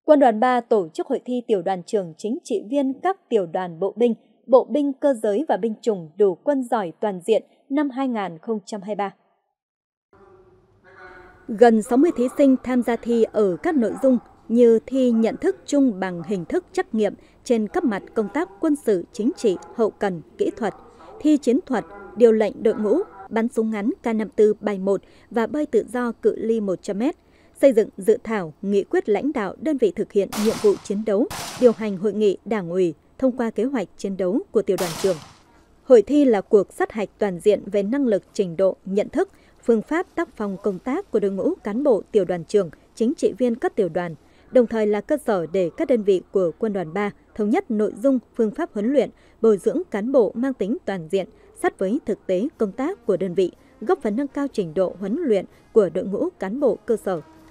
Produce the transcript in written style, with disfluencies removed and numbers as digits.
Quân đoàn 3 tổ chức hội thi tiểu đoàn trưởng chính trị viên các tiểu đoàn bộ binh cơ giới và binh chủng đủ quân giỏi toàn diện năm 2023. Gần 60 thí sinh tham gia thi ở các nội dung như thi nhận thức chung bằng hình thức trắc nghiệm trên các mặt công tác quân sự, chính trị, hậu cần, kỹ thuật, thi chiến thuật, điều lệnh đội ngũ, bắn súng ngắn K54 bài 1 và bơi tự do cự ly 100m, xây dựng dự thảo nghị quyết lãnh đạo đơn vị thực hiện nhiệm vụ chiến đấu, điều hành hội nghị đảng ủy, thông qua kế hoạch chiến đấu của tiểu đoàn trưởng. Hội thi là cuộc sát hạch toàn diện về năng lực, trình độ, nhận thức, phương pháp tác phong công tác của đội ngũ cán bộ tiểu đoàn trưởng, chính trị viên các tiểu đoàn, đồng thời là cơ sở để các đơn vị của Quân đoàn 3 thống nhất nội dung, phương pháp huấn luyện, bồi dưỡng cán bộ mang tính toàn diện, sát với thực tế công tác của đơn vị, góp phần nâng cao trình độ huấn luyện của đội ngũ cán bộ cơ sở.